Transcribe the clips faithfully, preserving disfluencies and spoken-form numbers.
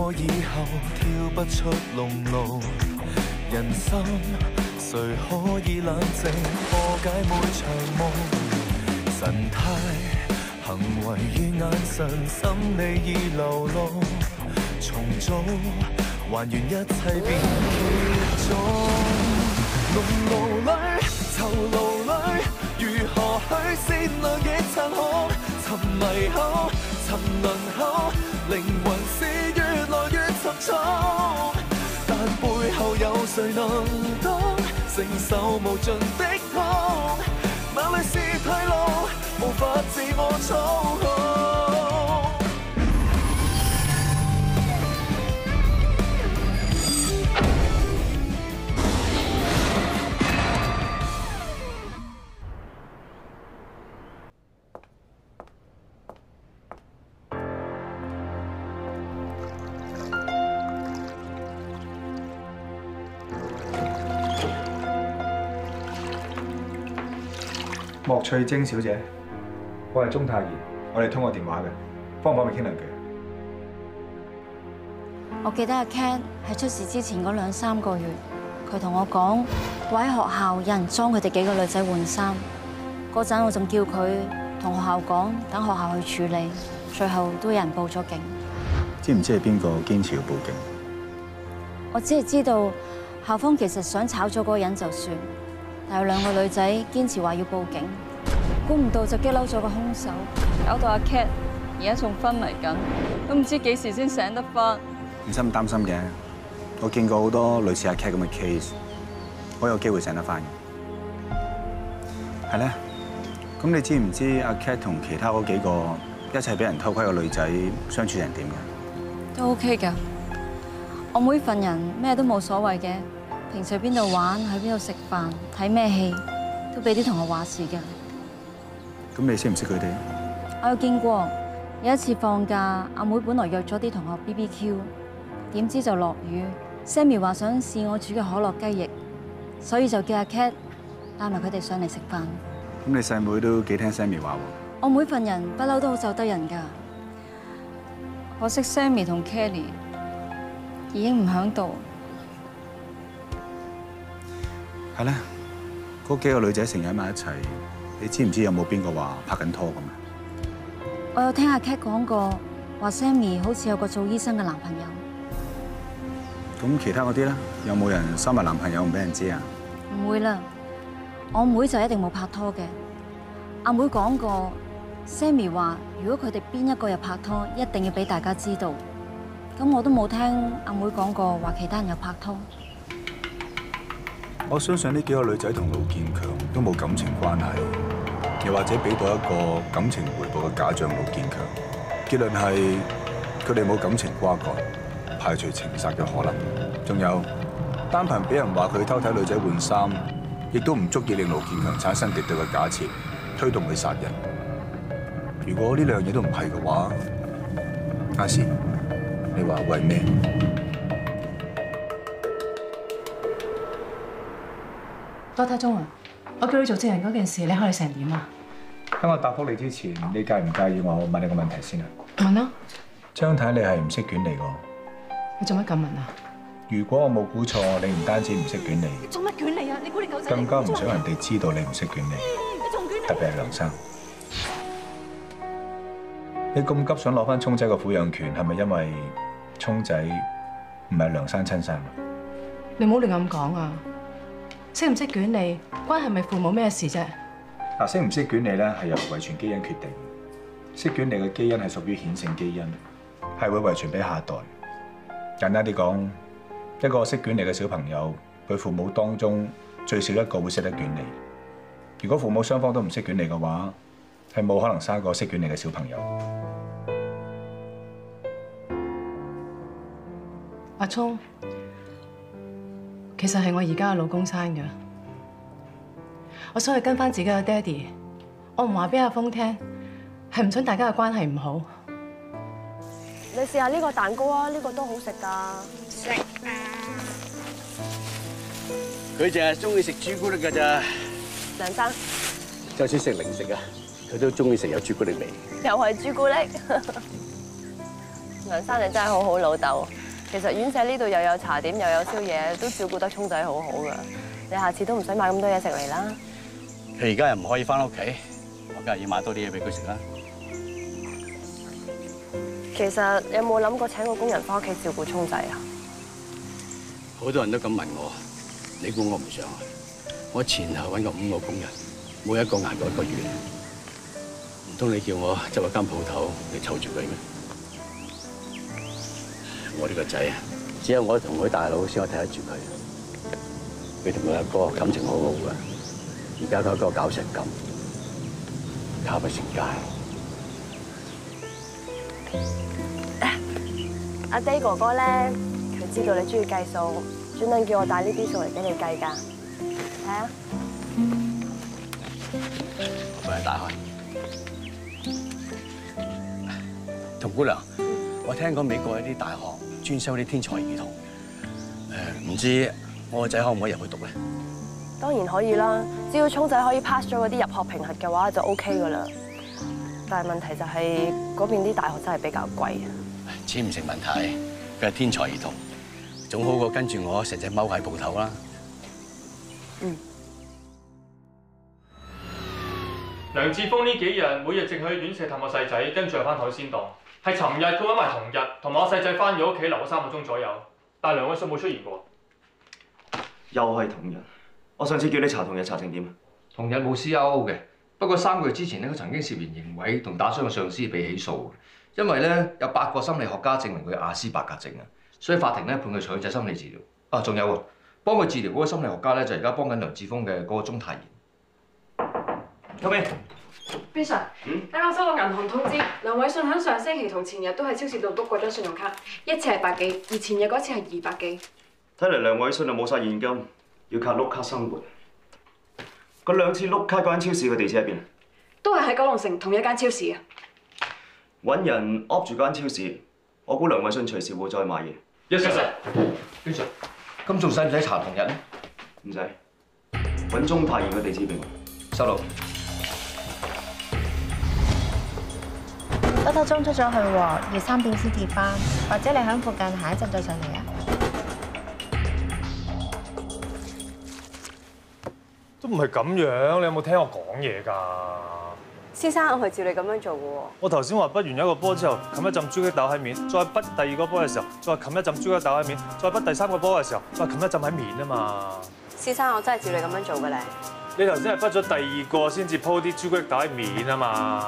過以後跳不出籠路，人生誰可以冷靜破解每場夢？神態、行為與眼神，心理已流露，重組還原一切變結束。濃霧裏、囚牢裏，如何去善良亦殘酷？沉迷後、沉淪後，靈魂是越來越沉重。但背後有誰能當承受無盡的痛？哪裏是退路？無法自我操控。 莫翠晶小姐，我係鍾泰賢，我哋通過電話嘅，方唔方便傾兩句？ 我記得阿 Cat 喺出事之前嗰兩三個月，佢同我講話喺學校有人裝佢哋幾個女仔換衫，嗰陣我仲叫佢同學校講，等學校去處理，最後都有人報咗警。 知唔知係邊個堅持要報警？ 我只係知道校方其實想炒咗嗰個人就算。但有兩個女仔堅持話要報警，估唔到就激嬲咗個兇手，搞到阿 Cat 而家仲昏迷緊，都唔知幾時先醒得返。 唔使咁擔心嘅，我見過好多類似阿 Cat 咁嘅 case， 我有機會醒得返嘅。係咧，咁你知唔知阿 Cat 同其他嗰幾個一齊俾人偷窺嘅女仔相處成點嘅？ 都 OK 㗎，我妹份人咩都冇所謂嘅。平時去邊度玩，喺邊度食飯，睇咩戲，都俾啲同學話事㗎。 咁你識唔識佢哋？ 我有見過，有一次放假，阿妹本來約咗啲同學 B B Q， 點知就落雨。Sammy 話想試我煮嘅可樂雞翼，所以就叫阿 Cat 帶埋佢哋上嚟食飯。 咁你細妹都幾聽 Sammy 話喎？ 我妹份人不嬲都好就得人㗎，可惜 Sammy 同 Kelly 已經唔喺度。 係咧，嗰幾個女仔成日喺埋一齊，你知唔知有冇邊個話拍緊拖咁啊？ 我有聽阿 Cat 講過，話 Sammy 好似有個做醫生嘅男朋友。 咁其他嗰啲咧，有冇人收埋男朋友唔俾人知啊？ 唔會啦，我妹就一定冇拍拖嘅。阿妹講過 ，Sammy 話如果佢哋邊一個有拍拖，一定要俾大家知道。咁我都冇聽阿妹講過話其他人有拍拖。 我相信呢幾個女仔同盧建強都冇感情關係，又或者俾到一個感情回報嘅假象盧建強。結論係佢哋冇感情瓜葛，排除情殺嘅可能。仲有單憑俾人話佢偷睇女仔換衫，亦都唔足以令盧建強產生敵對嘅假設，推動佢殺人。如果呢兩樣嘢都唔係嘅話，亞視，你話為咩？ 多太鐘啊！我叫你做證人嗰件事，你考慮成點啊？ 喺我答覆你之前，你介唔介意我問你個問題先啊？ 問啊！ 張太，你係唔識捲脷㗎？ 你做乜咁問啊？ 如果我冇估錯，你唔單止唔識捲脷， 你做乜捲脷啊？你估你狗仔？ 更加唔想人哋知道你唔識捲脷。 你仲捲脷？ 特別係梁生，你咁急想攞翻聰仔個撫養權，係咪因為聰仔唔係梁生親生？ 你唔好亂咁講啊！識唔識捲脷，關係咪父母咩事啫？ 嗱，識唔識捲脷咧，係由遺傳基因決定。識捲脷嘅基因係屬於顯性基因，係會遺傳俾下一代。簡單啲講，一個識捲脷嘅小朋友，佢父母當中最少一個會識得捲脷。如果父母雙方都唔識捲脷嘅話，係冇可能生一個識捲脷嘅小朋友。 阿聰。其實係我而家嘅老公生嘅，我想去跟翻自己嘅爹哋，我唔話俾阿峰聽，係唔想大家嘅關係唔好。 你試下呢個蛋糕啊，呢個都好食㗎。食啊！ 佢淨係中意食朱古力㗎咋。 梁生， 就算食零食啊，佢都中意食有朱古力味。 又係朱古力。 梁生你真係好好老豆。其實院舍呢度又有茶點又有宵夜，都照顧得聰仔好好噶。你下次都唔使買咁多嘢食嚟啦。 佢而家又唔可以翻屋企，我梗係要買多啲嘢俾佢食啦。 其實有冇諗過請個工人翻屋企照顧聰仔啊？ 好多人都咁問我，你估我唔想啊？我前後揾過五個工人，冇一個捱過一個月。唔通你叫我執一間鋪頭嚟湊住佢咩？我呢個仔啊，只有我同佢大佬先可以睇得住佢。佢同佢阿哥感情好好噶，而家佢阿哥搞成咁，靠不成街。 阿 Day 哥哥咧，佢知道你中意計數，專登叫我帶呢啲數嚟俾你計㗎。睇下， 我幫你打開。童姑娘，我聽講美國有啲大學專收啲天才兒童，誒唔知我個仔可唔可以入去讀咧？ 當然可以啦，只要聰仔可以 pass 咗嗰啲入學評核嘅話就 OK 㗎啦。但係問題就係嗰邊啲大學真係比較貴。 錢唔成問題，佢係天才兒童，總好過跟住我成隻踎喺鋪頭啦。 嗯。 梁志峰呢幾日每日淨去院舍探我細仔，跟住又翻海鮮檔。係尋日佢揾埋同日，同埋我細仔翻咗屋企留咗三個鐘左右，但係梁偉信冇出現過。 又係同日，我上次叫你查同日查成點啊？ 同日冇 C R O 嘅，不過三個月之前咧，佢曾經涉嫌刑毀同打傷個上司被起訴。因為咧有八個心理學家證明佢亞斯伯格症啊，所以法庭咧判佢強制心理治療。啊，仲有喎，幫佢治療嗰個心理學家咧就而家幫緊梁志峰嘅嗰個鍾泰賢。 Come in。 邊 Sir， 嗯，啱啱收到銀行通知，梁偉信喺上星期同前日都喺超市度篤過張信用卡，一次係百幾，而前日嗰次係二百幾。 睇嚟梁偉信就冇晒現金，要靠碌卡生活。嗰兩次碌卡嗰間超市嘅地址喺邊？ 都係喺九龍城同一間超市啊。 揾人噏住間超市，我估梁偉信隨時會再買嘢。 一實實， 邊 Sir，咁仲使唔使查同日咧？ 唔使，揾鍾泰賢嘅地址俾我。 收到。 多多鐘出咗去喎，要三點先跌班，或者你喺附近下一陣再上嚟啊。 都唔係咁樣，你有冇聽我講嘢㗎？ 先生，我係照你咁樣做嘅喎。 我頭先話畢完一個波之後，冚一浸朱古力豆喺面，再畢第二個波嘅時候，再冚一浸朱古力豆喺面，再畢第三個波嘅時候，再冚一浸喺面啊嘛。 先生，我真係照你咁樣做嘅咧。 你頭先係畢咗第二個先至鋪啲朱古力豆喺面啊嘛。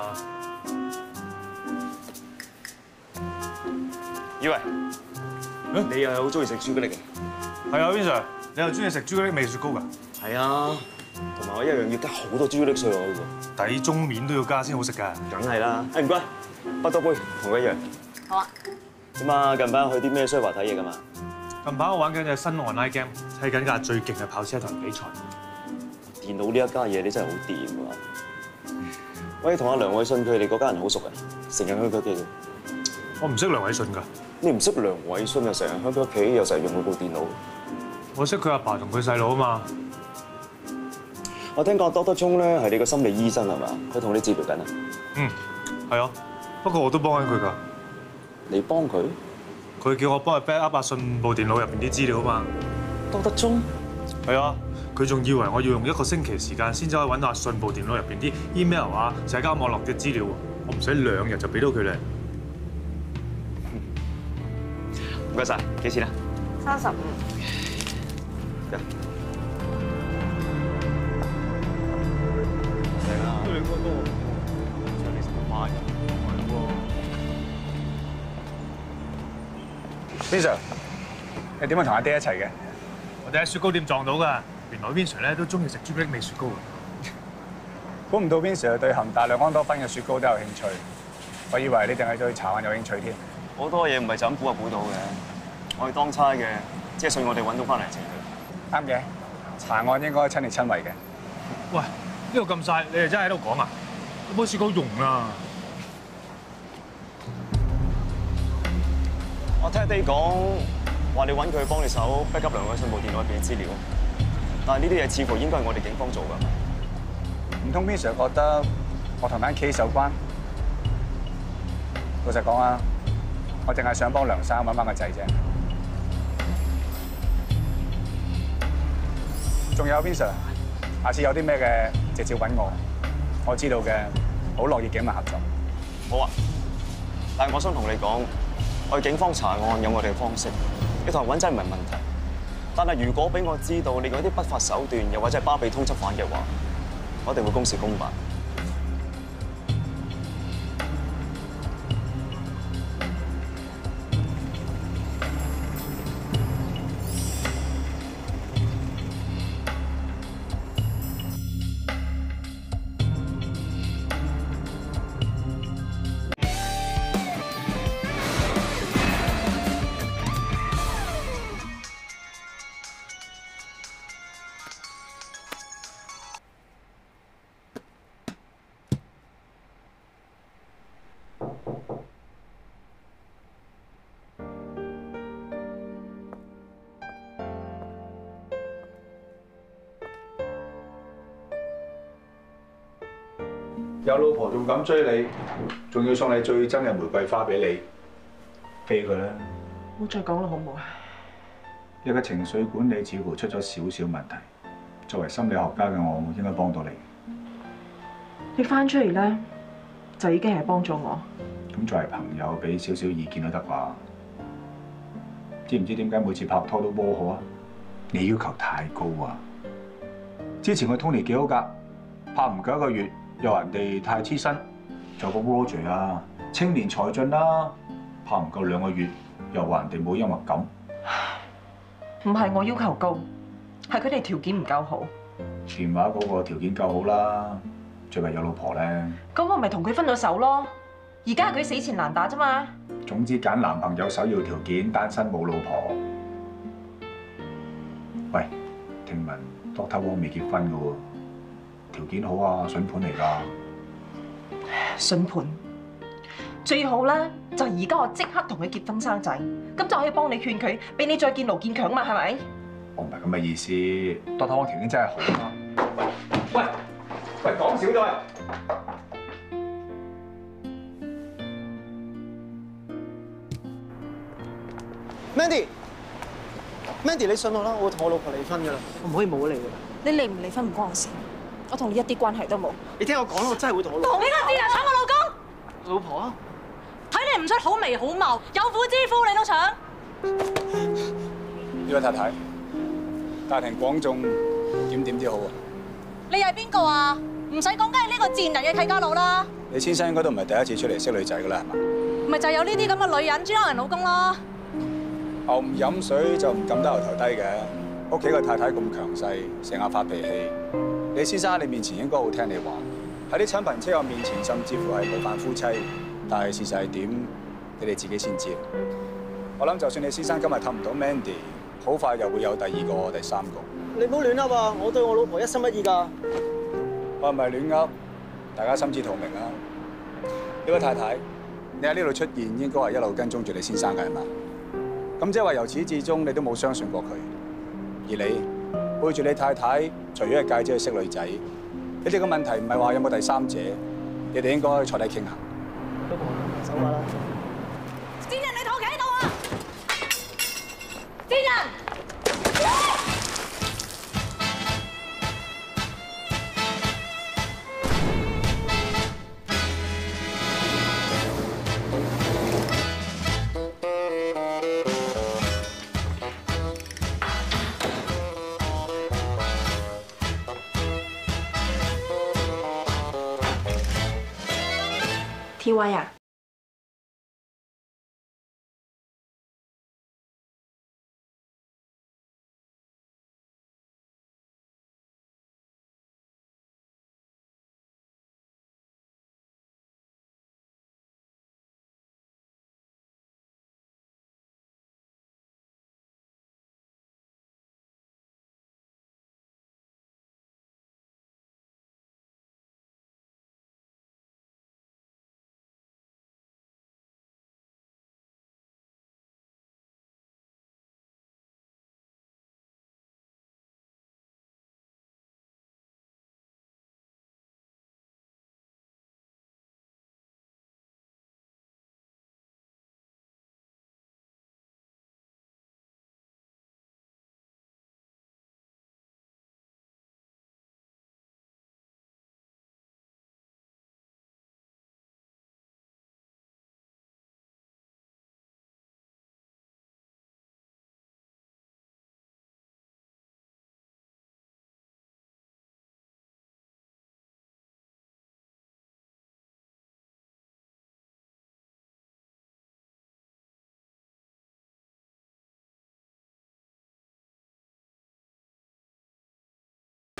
以為你又係好中意食朱古力嘅？ 係啊，邊 Sir，你又中意食朱古力味雪糕㗎？ 係啊，同埋我一樣要加好多朱古力碎落去喎。 底中面都要加先好食㗎。 梗係啦，誒唔該，不多杯，同佢一樣。 好啊。 點啊？近排去啲咩衰華睇嘢㗎嘛？ 近排我玩緊隻新 online game，砌緊架最勁嘅跑車同人比賽。 電腦呢一家嘢你真係好掂㗎。喂，同阿梁偉信佢哋嗰家人好熟啊，成日去佢屋企嘅。 我唔識梁偉信㗎。 你唔識梁偉信又成日喺佢屋企，又成日用佢部電腦。 我識佢阿爸同佢細佬啊嘛。 我聽講多多鐘咧係你個心理醫生係嘛？佢同你治療緊啊？ 嗯，係啊。不過我都幫緊佢㗎。 你幫佢？ 佢叫我幫佢 back up 阿信部電腦入邊啲資料啊嘛。 多多鐘？ 係啊。佢仲以為我要用一個星期時間先至可以揾到阿信部電腦入邊啲 email 啊、社交網絡嘅資料喎。我唔使兩日就俾到佢咧。 唔該晒，幾錢啊？ 三十五。 嚟。嚟啦！你嗰個長期成萬人喎。 邊 Sir，你點解同阿爹一齊嘅？ 我哋喺雪糕店撞到㗎。原來邊 Sir 咧都中意食朱古力味雪糕。 估唔到邊 Sir 對含大量安多酚嘅雪糕都有興趣。我以為你淨係對茶案有興趣添。 好多嘢唔係就咁估就估到嘅。我係當差嘅，即係信我哋揾到翻嚟請佢。 啱嘅，查案應該親力親為嘅。 喂，呢度咁晒，你哋真係喺度講啊？有冇試過用啊？ 我聽你講話，你揾佢幫你手 back up 梁偉信部電腦入邊資料，但係呢啲嘢似乎應該係我哋警方做㗎。 唔通邊 Sir 覺得我同單 case 有關？老實講啊， 我淨係想幫梁生揾翻個仔啫。仲有 Vincent， 下次有啲咩嘅直接揾我，我知道嘅，好樂意警民合作。 好啊，但係我想同你講，我哋警方查案有我哋嘅方式，你同人揾仔唔係問題。但係如果俾我知道你嗰啲不法手段，又或者係包庇通緝犯嘅話，我一定會公事公辦。 有老婆仲敢追你，仲要送你最憎嘅玫瑰花俾你，飛佢啦！ 唔好再講啦，好唔好啊？ 你嘅情緒管理似乎出咗少少問題。作為心理學家嘅我，應該幫到你。 你翻出嚟咧，就已經係幫咗我。 咁作為朋友，俾少少意見都得啩？知唔知點解每次拍拖都磨好啊？你要求太高啊！之前個 Tony 幾好㗎，拍唔夠一個月。又話人哋太黐身，仲有個 Roger 啊，青年才俊啦，拍唔夠兩個月，又話人哋冇幽默感。 唔係我要求高，係佢哋條件唔夠好。 電話嗰個條件夠好啦，最弊有老婆咧。 咁我咪同佢分咗手咯。而家係佢死纏爛打啫嘛。 總之揀男朋友首要條件，單身冇老婆。喂，聽聞 Doctor Wong 未結婚㗎喎。條件好啊，筍盤嚟㗎。 筍盤最好咧，就而家我即刻同佢結婚生仔，咁就可以幫你勸佢，俾你再見盧建強嘛，係咪？ 我唔係咁嘅意思 ，Doctor Wong 條件真係好啊。喂喂，講少咗。 Mandy，Mandy， 你信我啦，我會同我老婆離婚㗎啦，我唔可以冇咗你㗎。 你離唔離婚唔關我事，我同你一啲關係都冇。 你聽我講啦，我真係會同我老婆。 同呢個賤人搶我老公！ 老婆啊！ 睇你唔出好眉好貌，有婦之夫你都搶。 呢位太太，大庭廣眾點點啲好啊？ 你係邊個啊？唔使講，梗係呢個賤人嘅契家佬啦。 你先生應該都唔係第一次出嚟識女仔㗎啦，係嘛？ 咪就係有呢啲咁嘅女人專勾人老公咯。 牛唔飲水就唔撳得牛頭低嘅。屋企個太太咁強勢，成日發脾氣。你先生喺你面前應該好聽你話，喺啲親朋戚友面前甚至乎係模範夫妻。但係事實係點，你哋自己先知。我諗就算你先生今日氹唔到 Mandy， 好快又會有第二個、第三個。 你唔好亂噏啊！我對我老婆一心一意㗎。 我唔係亂噏，大家心知肚明啦。呢位太太，你喺呢度出現應該係一路跟蹤住你先生㗎係嘛？咁即係話由始至終你都冇相信過佢。而你背住你太太，除咗係戒指去識女仔，你哋嘅問題唔係話有冇第三者，你哋應該坐低傾下。 老婆，走下啦！ 賤人，你同我企喺度啊！賤人！ T Y 啊！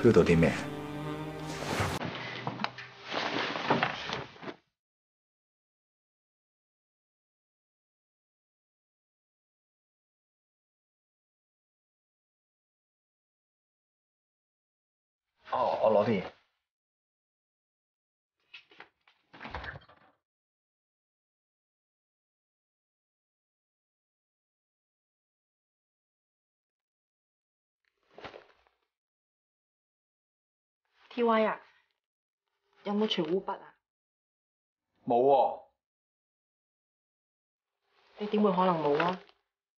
feel 到啲咩？哦，我攞啲嘢。 T Y 啊，有冇除污筆啊？ 冇喎。 你點會可能冇啊？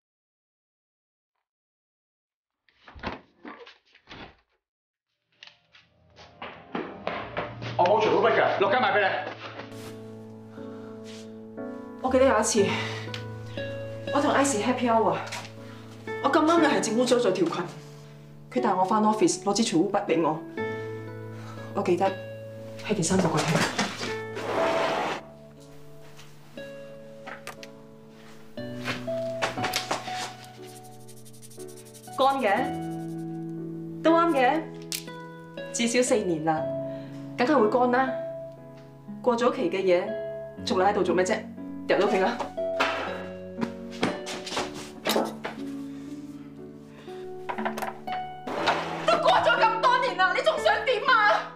我冇除污筆㗎，落街買俾你。 我記得有一次，我同 Ice happy hour， 我咁啱又係整污糟咗條裙，佢帶我翻 office 攞支除污筆俾我。我記得喺件衫度個廳。乾嘅，都啱嘅，至少四年啦，梗係會乾啦。過咗期嘅嘢，仲留喺度做咩啫？掉咗佢啦！都過咗咁多年啦，你仲想點啊？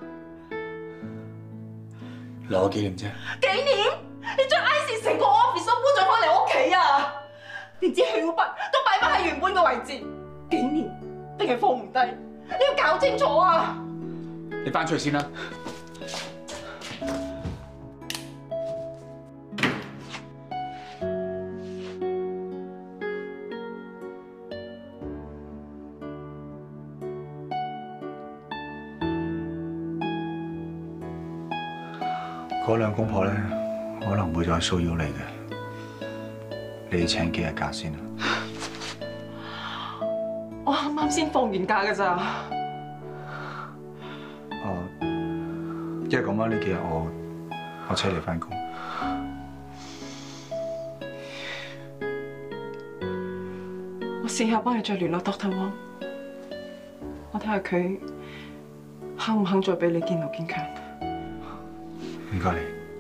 留個紀念啫。 紀念？你將 Ice 成個 office 都搬咗翻嚟屋企啊！連支去污筆都擺翻喺原本嘅位置。紀念定係放唔低？你要搞清楚啊！ 你翻出去先啦。嗰兩公婆咧，可能會再騷擾你嘅。你請幾日假先啊？ 我啱啱先放完假㗎咋。 哦，一係咁啦，呢幾日我我車你翻工。 我試下幫你再聯絡 Doctor Wong， 我睇下佢肯唔肯再俾你見劉建強。 唔該你。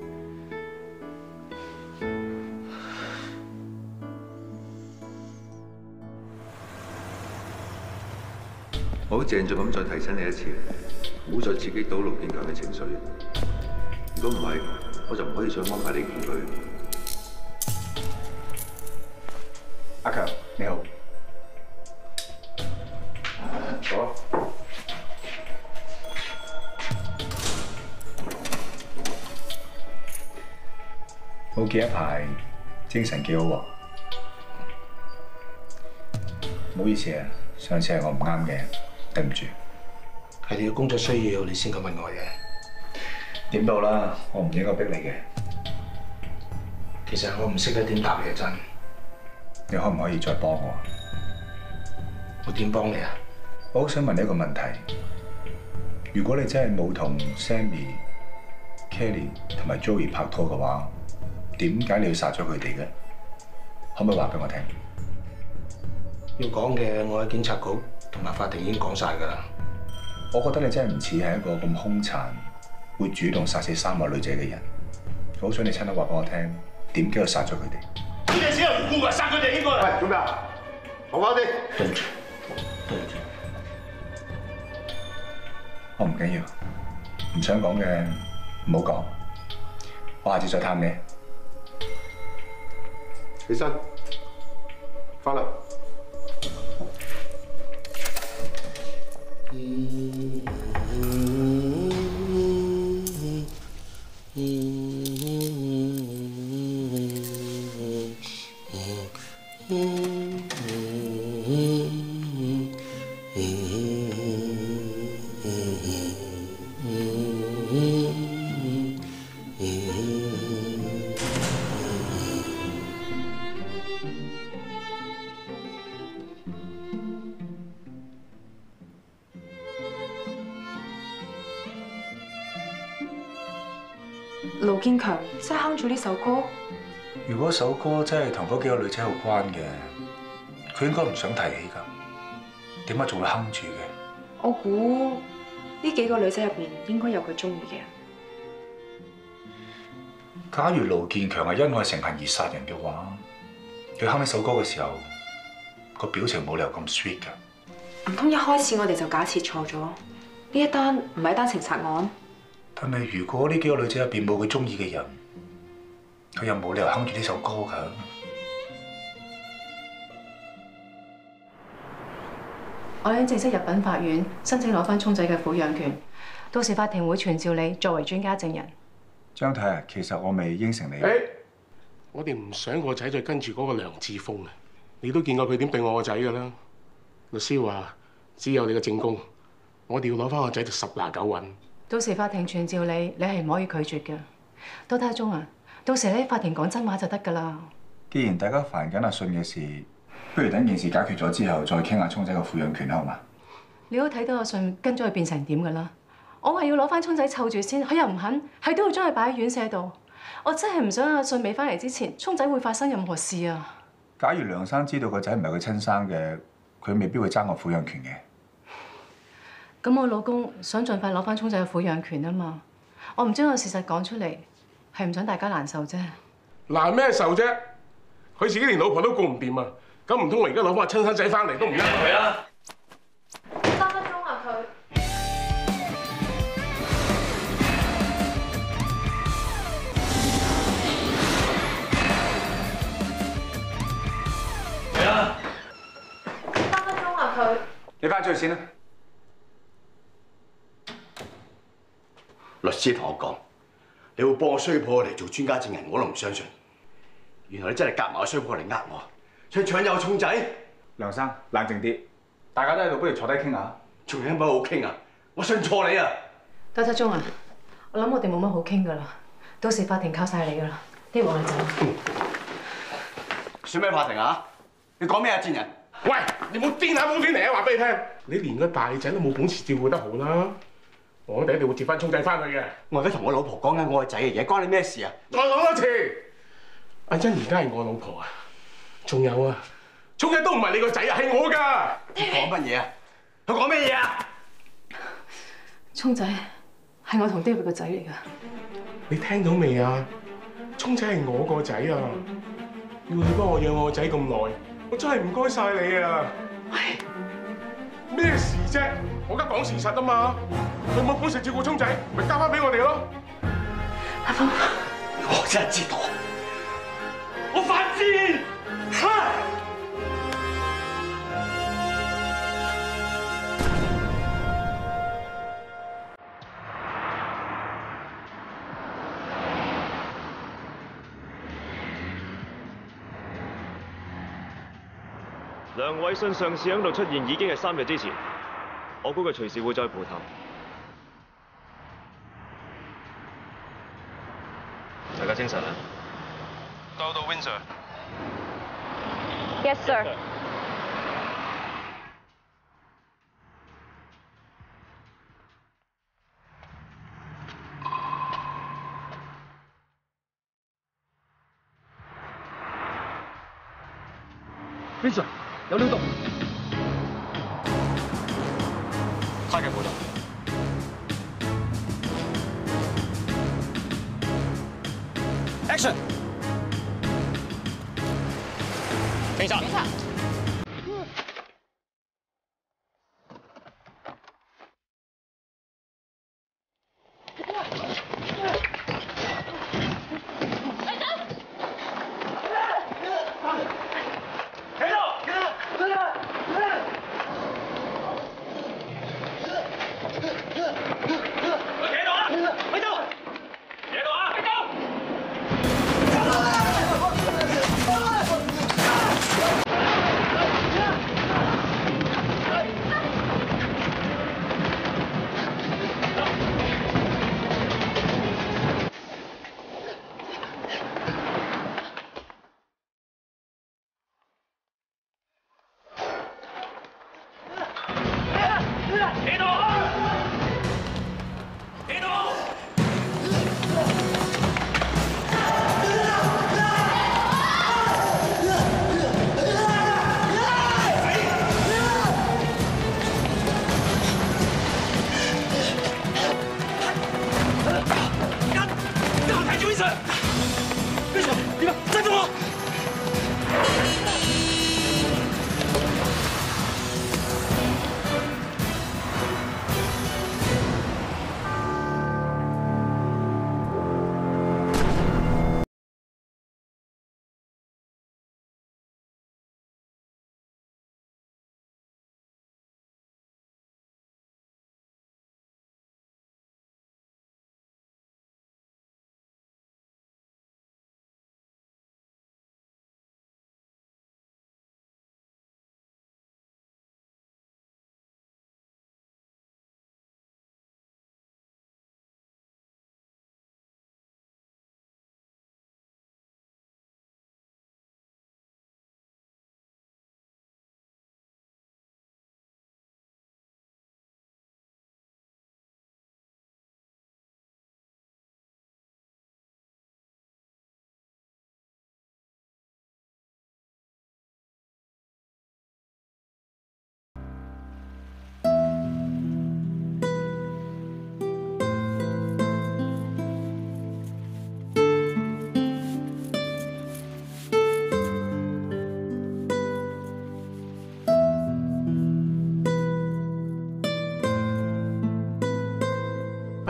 我好鄭重咁再提醒你一次，唔好再刺激到盧建強嘅情緒。如果唔係，我就唔可以再安排你見佢。 阿強，你好。坐啊。好見一排精神幾好喎。唔好意思啊，上次係我唔啱嘅，對唔住。 係你嘅工作需要，你先咁問我嘅。 點到啦，我唔應該逼你嘅。 其實我唔識得點答你嘅真。 你可唔可以再幫我？ 我點幫你啊？ 我好想問你一個問題：如果你真係冇同 Sammy、Kelly 同埋 Joey 拍拖嘅話，點解你要殺咗佢哋嘅？可唔可以話俾我聽？ 要講嘅，我喺警察局同埋法庭已經講晒㗎啦。 我覺得你真係唔似係一個咁兇殘，會主動殺死三個女仔嘅人。我好想你親口話俾我聽，點解要殺咗佢哋？ 呢啲只有無辜㗎，殺佢哋應該。喂，做咩啊？好啱啲。 對唔住，對唔住。 我唔緊要，唔想講嘅唔好講，我下次再探你。 起身，翻嚟。 盧建強真係哼咗呢首歌。 如果首歌真係同嗰幾個女仔有關嘅，佢應該唔想提起㗎。點解仲會哼住嘅？ 我估呢幾個女仔入邊應該有佢中意嘅人。 假如盧建強係因愛成恨而殺人嘅話，佢哼呢首歌嘅時候，個表情冇理由咁 sweet 㗎。 唔通一開始我哋就假設錯咗？呢一單唔係一單情殺案？ 但係如果呢幾個女仔入邊冇佢中意嘅人，佢又冇理由哼住呢首歌㗎。 我已經正式入稟法院申請攞翻聰仔嘅撫養權，到時法庭會傳召你作為專家證人。 張太啊，其實我未應承你。 誒，我哋唔想個仔再跟住嗰個梁志峰啊！你都見過佢點對我個仔㗎啦。律師話只有你嘅證供，我哋要攞翻個仔就十拿九穩。 到時法庭傳召你，你係唔可以拒絕嘅。多太宗啊，到時咧法庭講真話就得㗎啦。 既然大家煩緊阿信嘅事，不如等件事解決咗之後，再傾下聰仔個撫養權好嘛？ 你都睇到阿信跟咗佢變成點㗎啦。我話要攞翻聰仔湊住先，佢又唔肯，係都要將佢擺喺院舍度。我真係唔想阿信未翻嚟之前，聰仔會發生任何事啊！ 假如梁生知道個仔唔係佢親生嘅，佢未必會爭我撫養權嘅。 咁我老公想盡快攞翻聰仔嘅撫養權啊嘛，我唔將個事實講出嚟，係唔想大家難受啫。 難咩受啫？佢自己連老婆都顧唔掂啊！咁唔通我而家攞翻個親生仔翻嚟都唔得佢啊？ 三分鐘啊佢。 嚟啦！ 三分鐘啊佢。 你翻出去先啦。 律師同我講，你會幫我衰婆嚟做專家證人，我都唔相信。原來你真係夾埋個衰婆嚟呃我，想搶有聰仔。 梁生，冷靜啲，大家都喺度，不如坐低傾下。 仲有乜好傾啊？我信錯你啊！ 多七宗啊，我諗我哋冇乜好傾㗎啦，到時法庭靠晒你㗎啦，呢鑊你走。 算咩法庭啊？你講咩啊，賤人？ 喂，你冇癲下冇癲嚟啊！話俾你聽，你連個大仔都冇本事照顧得好啦。我哋一定會接翻聰仔翻去嘅。 我而家同我老婆講緊我個仔嘅嘢，關你咩事啊？ 再講多次，阿欣而家係我老婆啊！仲有啊，聰仔都唔係你個仔啊，係我㗎。 你講乜嘢啊？佢講咩嘢啊？ 聰仔係我同 David 個仔嚟㗎。 你聽到未啊？聰仔係我個仔啊！要你幫我養我個仔咁耐，我真係唔該晒你啊！咩事啫？我而家講事實啊嘛！佢冇本事照顧聰仔，咪交翻俾我哋咯！ 阿峰， 我真係知道，我犯賤！哈！ 梁偉信上次喺度出現已經係三日之前，我估佢隨時會再蒲頭。大家精神啊！ 到到 Windsor。 Yes, sir。 Windsor。有料到， 他嘅報道。Action！ 警察。警察。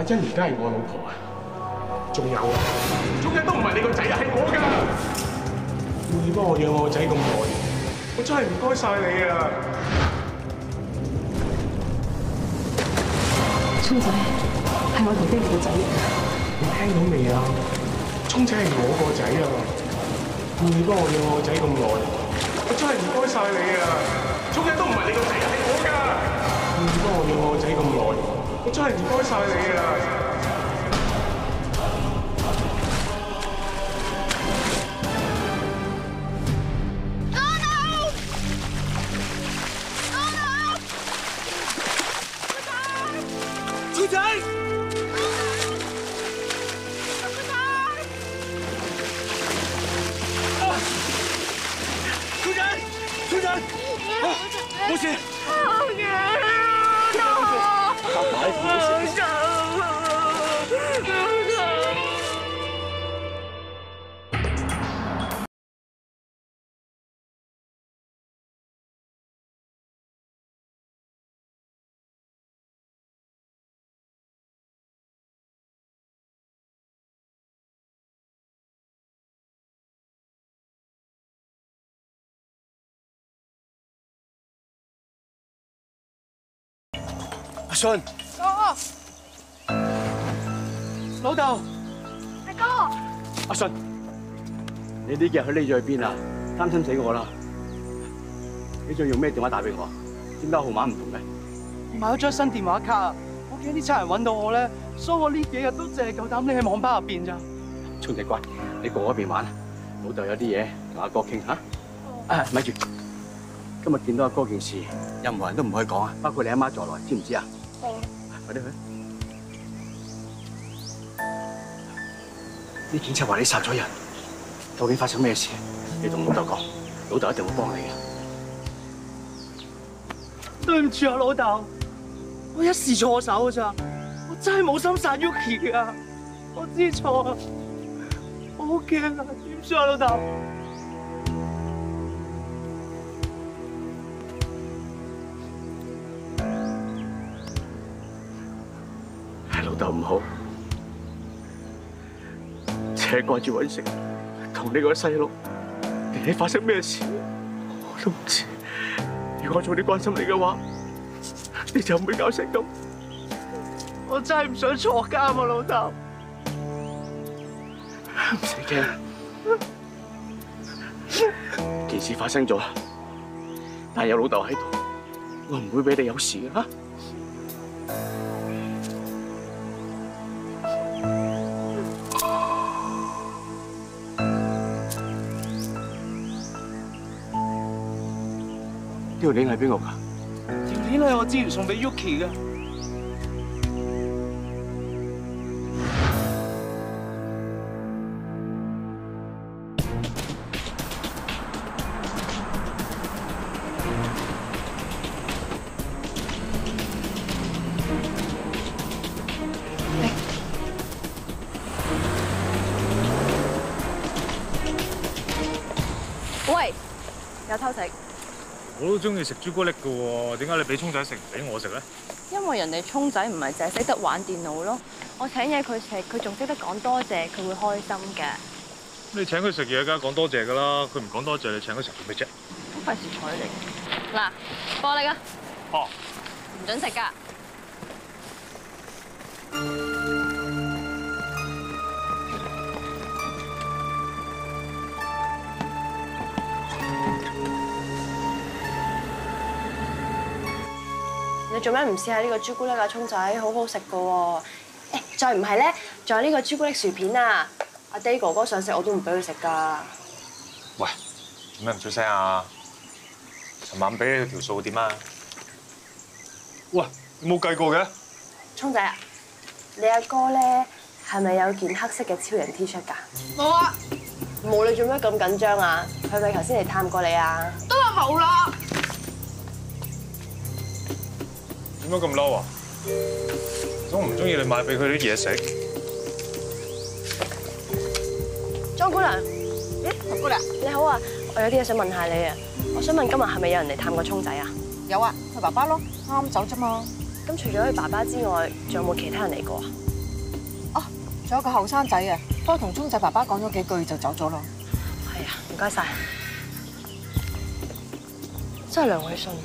阿珍而家係我老婆啊，仲有啊，中日都唔係你個仔啊，係我㗎。你幫我養我個仔咁耐，我真係唔該晒你啊！ 聰仔係我同爹哋個仔， 你聽到未啊？聰仔係我個仔啊！你幫我養我個仔咁耐，我真係唔該晒你啊！聰仔都唔係你個仔啊，係我㗎。你幫我養我個仔咁耐，我真係唔該晒你啊！ 冇事。 好嘅， 阿爸，冇事。 阿信， 哥，老豆， 大哥， 阿信，你呢幾日佢匿咗去邊啊？擔心死我啦！你仲用咩電話打俾我？點解號碼唔同嘅？ 我買咗張新電話卡，我驚啲差人揾到我咧，所以我呢幾日都淨係夠膽匿喺網吧入邊咋。 聰仔乖，你過嗰邊玩，老豆有啲嘢同阿哥傾吓。啊，咪住，今日見到阿哥件事，任何人都唔可以講啊，包括你阿媽在內，知唔知啊？ 哦。 快啲去。啲警察話你殺咗人，究竟發生咩事？你同老豆講，老豆一定會幫你嘅。 對唔住啊，老豆，我一時錯手㗎咋，我真係冇心殺 Yuki 啊，我知錯啊，我好驚啊，點算啊，老豆？ 係老豆唔好，淨係掛住揾食，同你個細路，你發生咩事我都唔知。如果我早啲關心你嘅話，你就唔會搞成咁。 我真係唔想坐監啊，老豆。 唔使驚，件事發生咗，但係有老豆喺度，我唔會俾你有事嘅嚇。呢條鏈係邊個㗎？ 條鏈係我之前送俾 Yuki 嘅。 喂，有偷食？ 我都中意食朱古力㗎喎，點解你俾聰仔食唔俾我食咧？ 因為人哋聰仔唔係淨係識得玩電腦咯，我請嘢佢食，佢仲識得講多謝，佢會開心嘅。 你請佢食嘢梗係講多謝㗎啦，佢唔講多謝，你請佢食做咩啫？ 好費事睬你。嗱，玻璃啊！ 哦， 唔准食㗎。你做咩唔試下呢個朱古力啊，聰仔，好好食噶喎！誒，再唔係咧，仲有呢個朱古力薯片啊！阿 Day 哥哥想食，我都唔俾佢食噶。 喂，做咩唔出聲啊？尋晚俾你條數點啊？喂，你冇計過嘅？ 聰仔啊，你阿哥咧係咪有件黑色嘅超人 T 恤㗎？ 冇啊！ 冇，你做咩咁緊張啊？佢咪頭先嚟探過你啊？ 都話冇啦！ 點解咁嬲啊？我唔中意你買俾佢啲嘢食。 莊姑娘， 咦，莊姑娘， 你好啊！我有啲嘢想問下你啊。我想問今日係咪有人嚟探過聰仔啊？ 有啊，佢爸爸咯，啱啱走啫嘛。 咁除咗佢爸爸之外，仲有冇其他人嚟過啊？ 仲有個後生仔啊，都同聰仔爸爸講咗幾句就走咗咯。 係啊，唔該晒。真係梁偉信。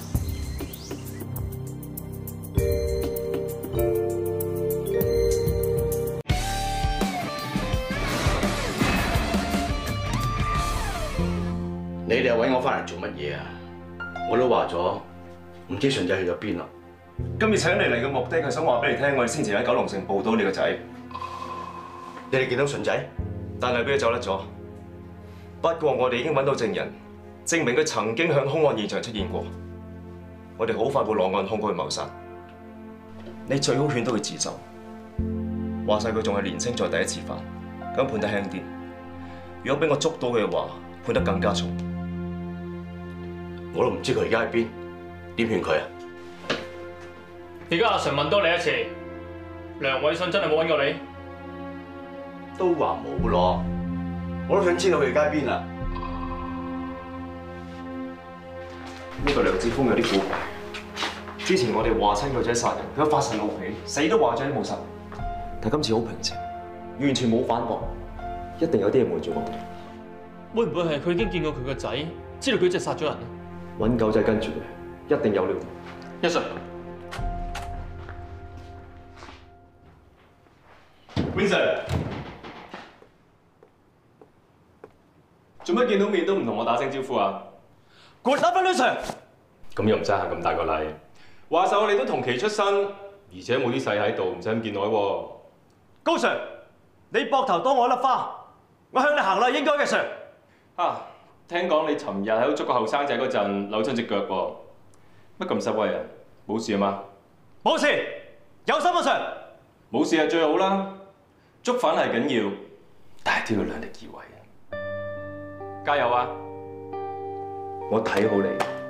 你哋又揾我翻嚟做乜嘢啊？我都話咗，唔知順仔去咗邊啦。 今日請你嚟嘅目的係想話俾你聽，我哋先前喺九龍城報到你個仔。 你哋見到順仔， 但係俾佢走甩咗。不過我哋已經揾到證人，證明佢曾經向兇案現場出現過。我哋好快會落案控告佢謀殺。你最好勸到佢自首。話晒佢仲係年青，再第一次犯，咁判得輕啲。如果俾我捉到佢嘅話，判得更加重。 我都唔知佢而家喺邊，點勸佢啊？ 而家阿 Sir 問多你一次，梁偉信真係冇揾過你？ 都話冇咯，我都想知道佢而家喺邊啊！ 呢個梁志峰有啲古怪。之前我哋話親個仔殺人，佢都發神怒氣，死都話仔冇殺人。但今次好平靜，完全冇反駁，一定有啲嘢瞞住我哋。 會唔會係佢已經見過佢個仔，知道佢只殺咗人啊？ 揾狗仔跟住佢，一定有料到。 一 Sir。 Vincent， 做乜見到面都唔同我打聲招呼啊 ？Good afternoon, Sir。 咁又唔使行咁大個禮。話晒我哋都同期出身，而且冇啲細喺度，唔使咁見外喎。 高 Sir， 你膊頭多我一粒花，我向你行禮應該嘅 Sir。 啊，聽講你尋日喺度捉個後生仔嗰陣扭親隻腳喎，乜咁失威啊？冇事啊嘛？ 冇事，有心啊 Sir。 冇事係最好啦。捉反係緊要，但係都要量力而為啊！加油啊！ 我睇好你。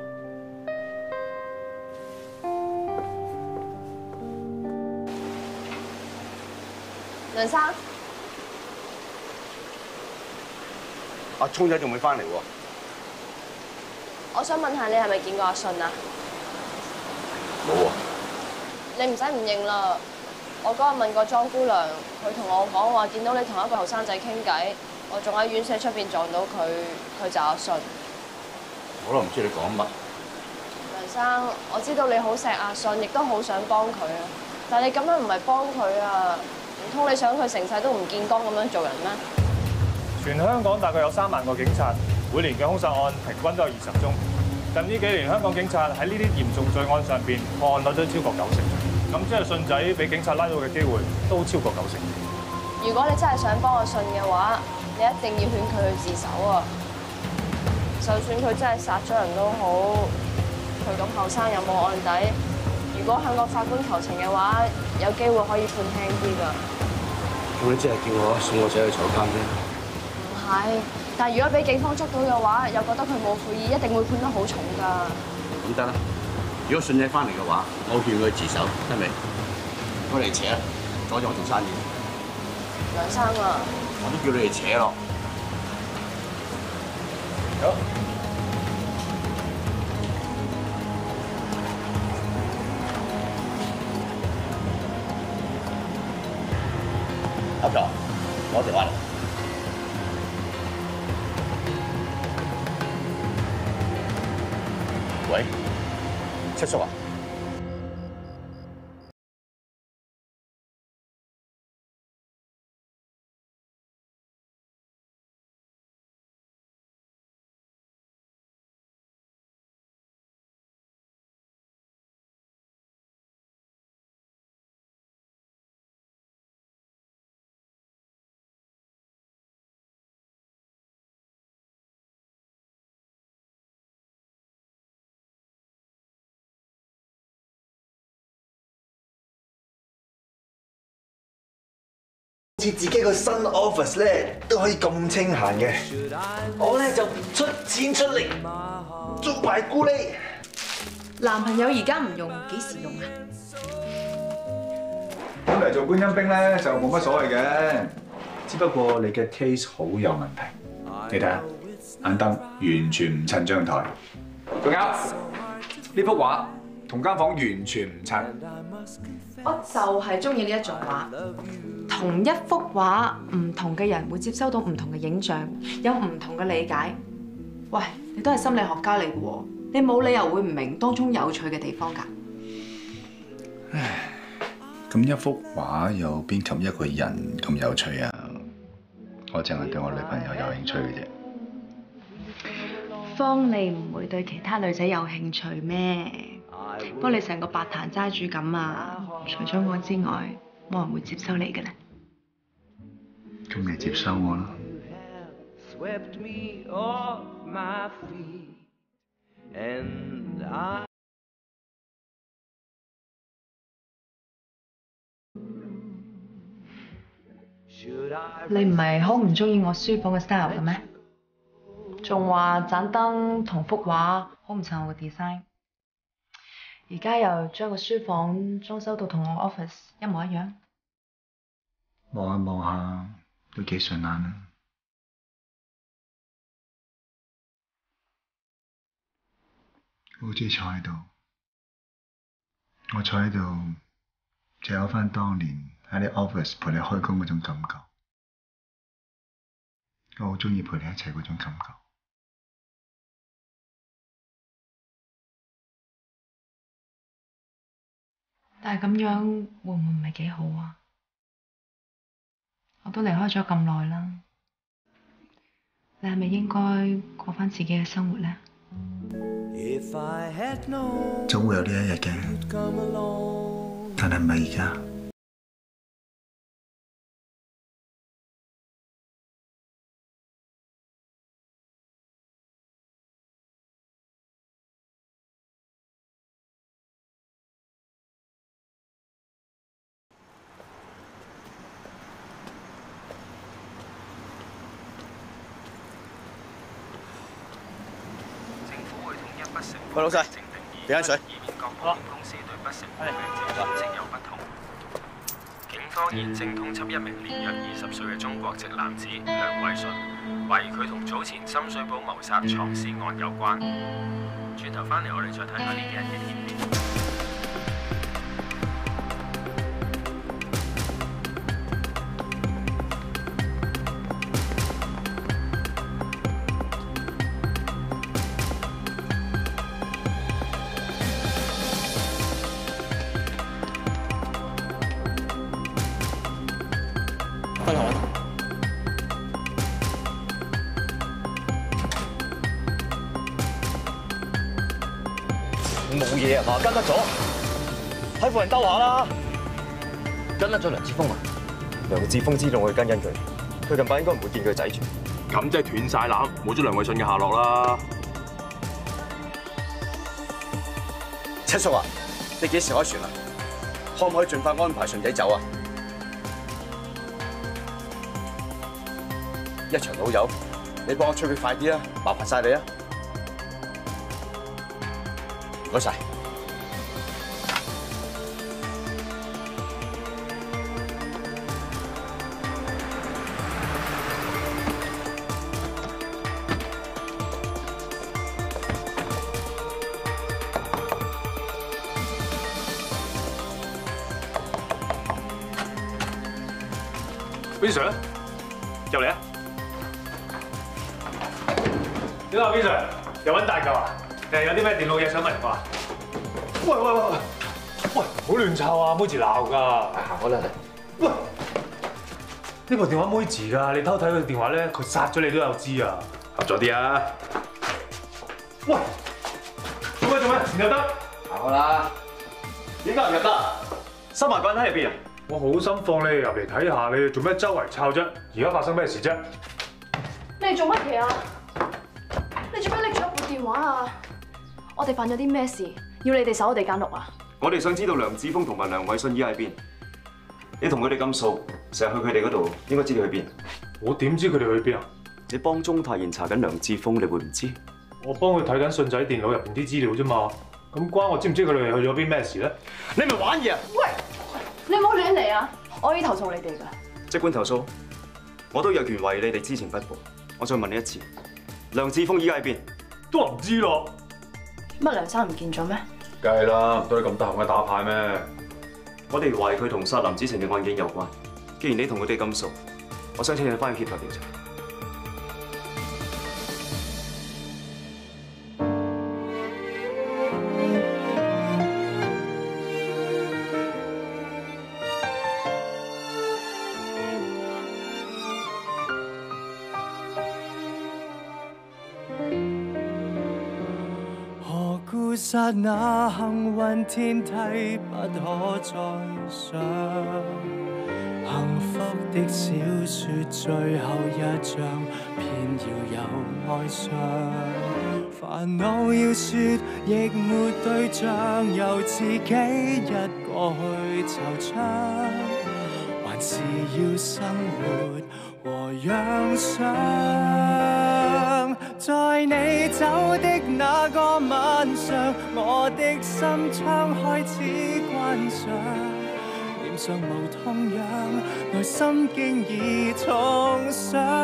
梁生， 阿聰仔仲未翻嚟喎？ 我想問下你係咪見過阿信啊？ 冇啊！ 你唔使唔認啦。我嗰日問過莊姑娘，佢同我講話見到你同一個後生仔傾偈，我仲喺院舍出邊撞到佢，佢就阿信。 我都唔知你講乜。 梁生，我知道你好錫阿信，亦都好想幫佢啊，但係你咁樣唔係幫佢啊，唔通你想佢成世都唔見光咁樣做人咩？ 全香港大概有三萬個警察，每年嘅兇殺案平均都有二十宗。近呢幾年香港警察喺呢啲嚴重罪案上邊破案率都超過九成。咁即係信仔俾警察拉到嘅機會都超過九成。 如果你真係想幫阿信嘅話，你一定要勸佢去自首啊！就算佢真係殺咗人都好，佢咁後生又冇案底，如果向個法官求情嘅話，有機會可以判輕啲㗎。 咁你即係叫我送我仔去坐監啫？ 唔係，但係如果俾警方捉到嘅話，又覺得佢冇悔意，一定會判得好重㗎。 咁得啦。如果順仔翻嚟嘅話，我勸佢自首，得未？我哋扯啦，阻住我做生意。 梁生啊， 我都叫你哋扯咯。 好。 合作，攞電話嚟。喂。七叔啊！ 似自己個新 office 咧都可以咁清閒嘅，我咧就出錢出力做埋咕喱。 男朋友而家唔用，幾時用啊？ 本嚟做觀音兵咧就冇乜所謂嘅，只不過你嘅 taste 好有問題。你睇下眼燈完全唔襯張台，仲有呢幅畫同間房完全唔襯。 我就係中意呢一種畫。同一幅畫，唔同嘅人會接收到唔同嘅影像，有唔同嘅理解。喂，你都係心理學家嚟嘅喎，你冇理由會唔明當中有趣嘅地方㗎。 唉，咁一幅畫又邊及一個人咁有趣啊？我淨係對我女朋友有興趣嘅啫。 方，你唔會對其他女仔有興趣咩？不過你成個白檀齋主咁啊，除咗我之外，冇人會接收你嘅咧。 咁你接收我啦。 你唔係好唔中意我書房嘅 style 嘅咩？仲話盞燈同幅畫好唔襯我嘅 design。而家又將個書房裝修到同我 office 一模一樣。 望下望下都幾順眼啊！我好中意坐喺度，我坐喺度就有返當年喺你 office 陪你開工嗰種感覺。我好中意陪你一齊嗰種感覺。 但係咁樣會唔會唔係幾好啊？我都離開咗咁耐啦，你係咪應該過返自己嘅生活呢？ 總會有呢一日嘅，但係唔係而家。 喂，老細，俾間水。 好。公司對不成病者情有不同。警方現正通緝一名年約二十歲嘅中國籍男子梁偉信，懷疑佢同早前深水埗謀殺藏屍案有關。轉頭翻嚟，我哋再睇下呢幾日嘅片段。 冇嘢啊嘛，跟得咗，喺附近兜下啦。跟得咗梁志峰啊？ 梁志峰知道我要跟緊佢，佢近排應該唔會見佢仔住。 咁即係斷晒纜，冇咗梁偉信嘅下落啦。 七叔啊，你幾時開船啊？可唔可以盡快安排順仔走啊？一場老友，你幫我催佢快啲啊！麻煩晒你啊！唔該晒。 邊 Sir 入嚟啊！點啊，邊 Sir 又揾大嚿啊？誒，有啲咩電腦嘢想問我啊？喂喂喂喂，喂，唔好亂湊啊！妹字鬧㗎。行開啦。喂，呢部電話妹字㗎，你偷睇佢電話咧，佢殺咗你都有知啊！合咗啲啊！喂，做咩做咩？唔入得？ 行開啦。點解唔入得？ 收埋個人喺入邊啊！ 我好心放你入嚟睇下，你做咩周圍抄啫？而家發生咩事啫？ 你哋做乜嘢啊？你做咩拎住一部電話啊？我哋犯咗啲咩事？要你哋守我哋間屋啊？ 我哋想知道梁志峰同埋梁偉信依家喺邊？你同佢哋咁熟，成日去佢哋嗰度，應該知道去邊。 我點知佢哋去邊啊？ 你幫鍾泰賢查緊梁志峰，你會唔知？ 我幫佢睇緊信仔電腦入邊啲資料啫嘛。咁關我知唔知佢哋去咗邊咩事咧？ 你咪玩嘢啊！ 喂！你唔好亂嚟啊！我可以投訴你哋㗎。 即管投訴，我都有權為你哋知情不報。我再問你一次，梁志峰依家喺邊？ 都話唔知咯。 乜梁生唔見咗咩？ 梗係啦，唔通你咁得閒去打牌咩？ 我哋懷疑佢同殺林子晴嘅案件有關。既然你同佢哋咁熟，我想請你翻去協助調查。 剎那幸運天梯不可再上，幸福的小說最後一章偏要有哀傷，煩惱要說亦沒對象，由自己一個去惆悵，還是要生活和養傷。在你走的那個晚上，我的心窗開始關上，臉上無痛癢，內心經已重傷。